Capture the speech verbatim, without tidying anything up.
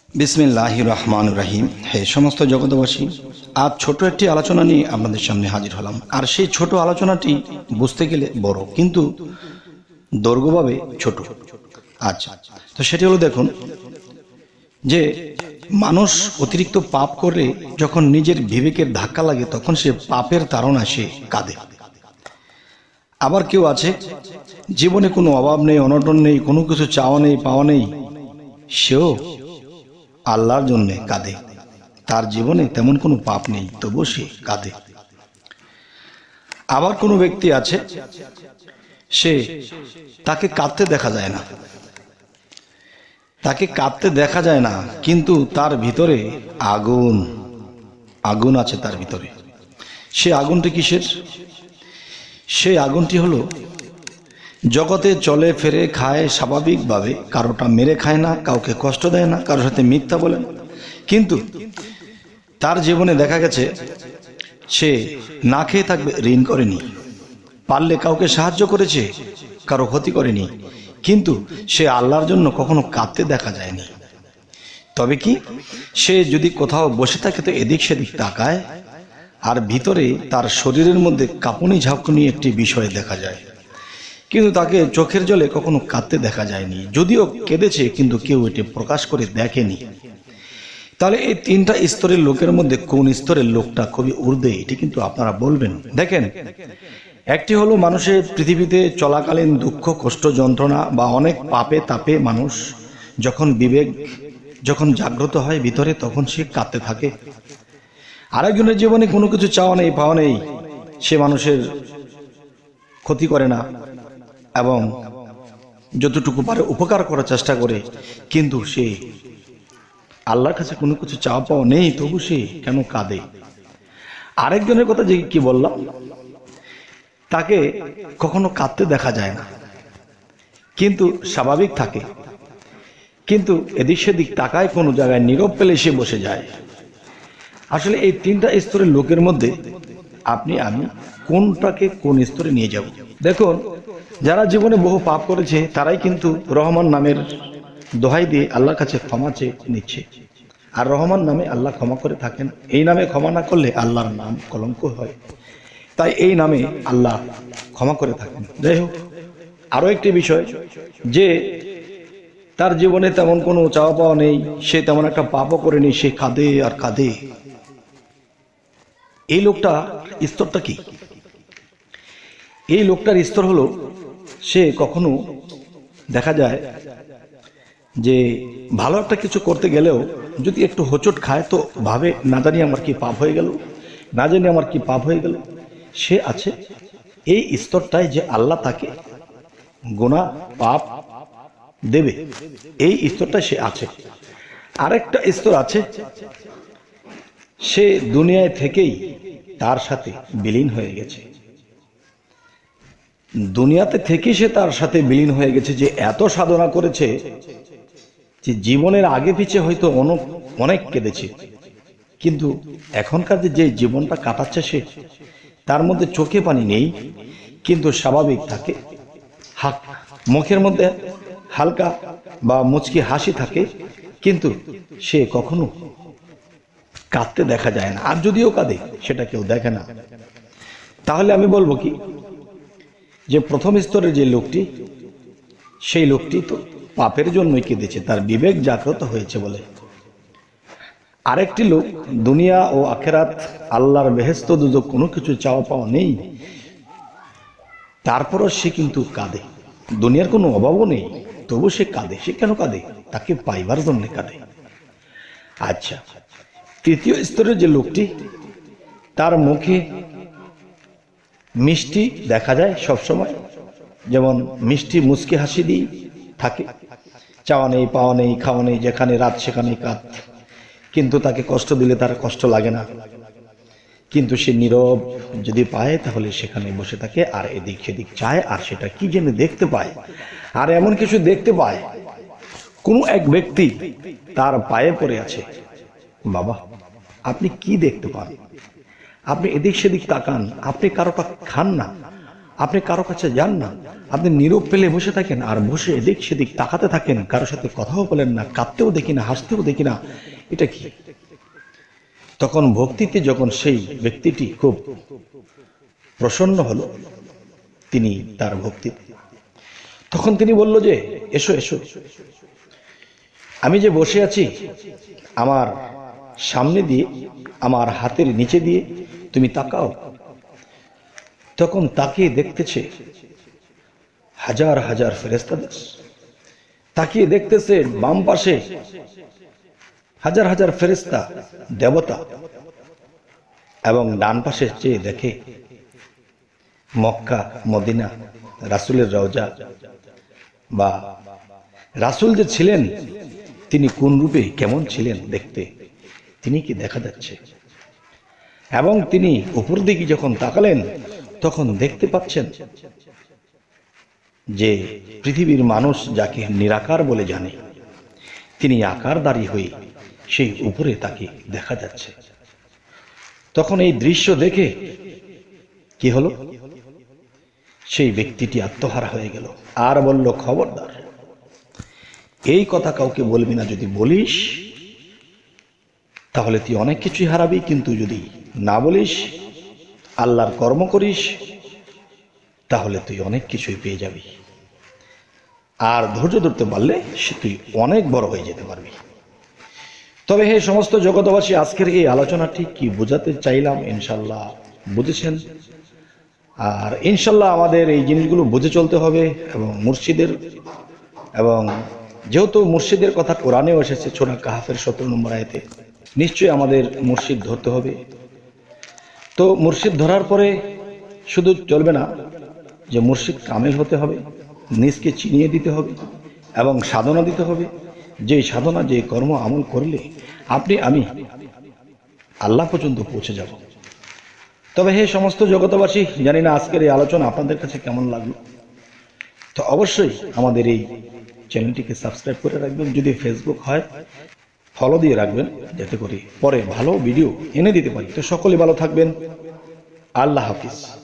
বিসমিল্লাহির রহমানির রহিম। হে সমস্ত জগতবাসী, আজ ছোট একটি আলোচনা নিয়ে আপনাদের সামনে হাজির হলাম। আর সেই ছোট আলোচনাটি বুঝতে গেলে বড়, কিন্তু দৈর্ঘ্যভাবে ছোট। আচ্ছা, তো সেটি হলো, দেখুন যে মানুষ অতিরিক্ত পাপ করে যখন নিজের বিবেকের ধাক্কা লাগে, তখন সে পাপের তাড়না সে কাঁদে। আবার কেউ আছে জীবনে কোনো অভাব নেই, অনটন নেই, কোনো কিছু চাওয়া নেই, পাওয়া নেই, সেও আল্লাহর জন্য কাঁদে। তার জীবনে তেমন কোনো পাপ নেই, তবু সে কাঁদে। আবার কোনো ব্যক্তি আছে, সে তাকে কাঁদতে দেখা যায় না, তাকে কাঁদতে দেখা যায় না কিন্তু তার ভিতরে আগুন আগুন আছে তার ভিতরে। সে আগুনটি কিসের? সেই আগুনটি হলো, জগতে চলে ফেরে, খায় স্বাভাবিকভাবে, কারোটা মেরে খায় না, কাউকে কষ্ট দেয় না, কারোর সাথে মিথ্যা বলে না, কিন্তু তার জীবনে দেখা গেছে সে না খেয়ে থাকবে, ঋণ করেনি, পারলে কাউকে সাহায্য করেছে, কারো ক্ষতি করেনি, কিন্তু সে আল্লাহর জন্য কখনো কাঁদতে দেখা যায়নি। তবে কি, সে যদি কোথাও বসে থাকে তো এদিক সেদিক তাকায়, আর ভিতরে তার শরীরের মধ্যে কাঁপুনি ঝাঁকুনি একটি বিষয় দেখা যায়, কিন্তু তাকে চোখের জলে কখনো কাঁদতে দেখা যায়নি। যদিও কেঁদেছে, কিন্তু কেউ এটি প্রকাশ করে দেখেনি। তাহলে এই তিনটা স্তরের লোকের মধ্যে কোন স্তরের লোকটা খুবই ঊর্ধ্বে, এটি কিন্তু আপনারা বলবেন। দেখেন, একটি হলো মানুষের পৃথিবীতে চলাকালীন দুঃখ, কষ্ট, যন্ত্রণা বা অনেক পাপে তাপে মানুষ যখন বিবেক যখন জাগ্রত হয় ভিতরে, তখন সে কাঁদতে থাকে। আরেকজনের জীবনে কোনো কিছু চাওয়া নেই, পাওয়া নেই, সে মানুষের ক্ষতি করে না এবং যতটুকু পারে উপকার করার চেষ্টা করে, কিন্তু সে আল্লাহর কাছে কোনো কিছু চাওয়া পাওয়া নেই, তবু সে কেন কাঁদে? আরেকজনের কথা যে কি বললাম, তাকে কখনো কাঁদতে দেখা যায় না, কিন্তু স্বাভাবিক থাকে, কিন্তু এদিক সেদিক তাকায়, কোনো জায়গায় নীরব পেলে সে বসে যায়। আসলে এই তিনটা স্তরের লোকের মধ্যে আপনি আমি কোনটাকে কোন স্তরে নিয়ে যাব? দেখুন, যারা জীবনে বহু পাপ করেছে তারাই কিন্তু রহমান নামের দোহাই দিয়ে আল্লাহর কাছে ক্ষমা চেয়ে নিচ্ছে। আর রহমান নামে আল্লাহ ক্ষমা করে থাকেন। এই নামে ক্ষমা না করলে আল্লাহর নাম কলঙ্ক হয়, তাই এই নামে আল্লাহ ক্ষমা করে থাকেন। যাই হোক, আরো একটি বিষয়, যে তার জীবনে তেমন কোনো চাওয়া পাওয়া নেই, সে তেমন একটা পাপও করেনি, সে কাঁদে আর কাঁদে। এই লোকটা স্তরটা কি? এই লোকটার স্তর হলো, সে কখনো দেখা যায় যে ভালো একটা কিছু করতে গেলেও যদি একটু হোঁচট খায় তো ভাবে, না জানি আমার কি পাপ হয়ে গেল, না জানি আমার কি পাপ হয়ে গেল। সে আছে এই স্তরটায় যে আল্লাহ তাকে গুনাহ পাপ দেবে, এই স্তরটায় সে আছে। আরেকটা স্তর আছে, সে দুনিয়ায় থেকেই তার সাথে বিলীন হয়ে গেছে, দুনিয়াতে থেকে সে তার সাথে বিলীন হয়ে গেছে, যে এত সাধনা করেছে যে জীবনের আগে পিছে হয়তো অনেক অনেক কেঁদেছে, কিন্তু এখনকার যে জীবনটা কাটাচ্ছে সে, তার মধ্যে চোখে পানি নেই, কিন্তু স্বাভাবিক থাকে, হাক মুখের মধ্যে হালকা বা মুচকি হাসি থাকে, কিন্তু সে কখনো কাঁদতে দেখা যায় না। আর যদিও কাঁদে, সেটা কেউ দেখে না। তাহলে আমি বলবো কি, যে প্রথম স্তরের যে লোকটি, সেই লোকটি তো পাপের জন্যই কেঁদেছে, তার বিবেক জাগ্রত হয়েছে বলে। আরেকটি লোক দুনিয়া ও আখেরাত, আল্লাহর বেহেশত দুজক কোনো কিছু চাওয়া পাওয়া নেই, তারপরও সে কিন্তু কাঁদে। দুনিয়ার কোনো অভাবও নেই, তবু সে কাঁদে। সে কেন কাঁদে? তাকে পাইবার জন্য কাঁদে। আচ্ছা, তৃতীয় স্তরের যে লোকটি, তার মুখে মিষ্টি দেখা যায় সবসময়, যেমন মিষ্টি মুচকি হাসি দিয়ে থাকে, চাওয়া নেই, পাওয়া নেই, খাওয়া নেই, যেখানে রাত সেখানে কাঁদ, কিন্তু তাকে কষ্ট দিলে তার কষ্ট লাগে না, কিন্তু সে নীরব যদি পায় তাহলে সেখানে বসে থাকে, আর এদিক সেদিক চায়, আর সেটা কি যেন দেখতে পায়। আর এমন কিছু দেখতে পায়, কোনো এক ব্যক্তি তার পায়ে পড়ে আছে। বাবা, আপনি কি দেখতে পান? আপনি এদিক সেদিক তাকান, আপনি কারোটা খান না, আপনি কারো কাছে যান না, আপনি নীরব পেলে বসে থাকেন আর বসে এদিক সেদিক তাকাতে থাকেন, কারোর সাথে কথাও বলেন না, কাঁদতেও দেখি না, হাসতেও দেখি না, এটা কি? তখন ভক্তিতে যখন সেই ব্যক্তিটি খুব প্রসন্ন হলো তিনি তার ভক্তি, তখন তিনি বলল যে এসো এসো, আমি যে বসে আছি আমার সামনে দিয়ে, আমার হাতের নিচে দিয়ে তুমি তাকাও। তখন তাকিয়ে দেখতেছে হাজার হাজার ফেরেশতাদের, তাকিয়ে দেখতেছে বাম পাশে হাজার হাজার ফেরেশতা দেবতা, এবং ডান পাশে চেয়ে দেখে মক্কা মদিনা রাসূলের রওজা, বা রাসূল যে ছিলেন তিনি কোন রূপে কেমন ছিলেন দেখতে, তিনি কি দেখা যাচ্ছে। এবং তিনি উপর দিকে যখন তাকালেন তখন দেখতে পাচ্ছেন যে পৃথিবীর মানুষ যাকে নিরাকার বলে জানে তিনি আকারধারী হয়ে সেই উপরে তাকে দেখা যাচ্ছে। তখন এই দৃশ্য দেখে কি হলো, সেই ব্যক্তিটি আত্মহারা হয়ে গেল আর বলল, খবরদার এই কথা কাউকে বলবি না, যদি বলিস তাহলে তুই অনেক কিছুই হারাবি, কিন্তু যদি না বলিস আল্লাহর কর্ম করিস তাহলে তুই অনেক কিছুই পেয়ে যাবি, আর ধৈর্য ধরতে পারলে সে তুই অনেক বড় হয়ে যেতে পারবি। তবে হে সমস্ত জগতবাসী, আজকের এই আলোচনাটি কি বোঝাতে চাইলাম ইনশাল্লাহ বুঝেছেন। আর ইনশাল্লাহ আমাদের এই জিনিসগুলো বুঝে চলতে হবে, এবং মুর্শিদের, এবং যেহেতু মুর্শিদের কথা কোরআনেও এসেছে সূরা কাহফের সতেরো নম্বর আয়াতে, নিশ্চয়ই আমাদের মুর্শিদ ধরতে হবে। তো মুর্শিদ ধরার পরে শুধু চলবে না, যে মুর্শিদ কামেল হতে হবে, নিজকে চিনিয়ে দিতে হবে এবং সাধনা দিতে হবে, যে সাধনা যে কর্ম আমল করলে আপনি আমি আল্লাহ পর্যন্ত পৌঁছে যাব। তবে হে সমস্ত জগতবাসী, জানি না আজকের এই আলোচনা আপনাদের কাছে কেমন লাগলো, তো অবশ্যই আমাদের এই চ্যানেলটিকে সাবস্ক্রাইব করে রাখবেন, যদি ফেসবুক হয় ফলো দিয়ে রাখবেন, যাতে করে পরে ভালো ভিডিও এনে দিতে পারি। তো সকলে ভালো থাকবেন, আল্লাহ হাফিজ।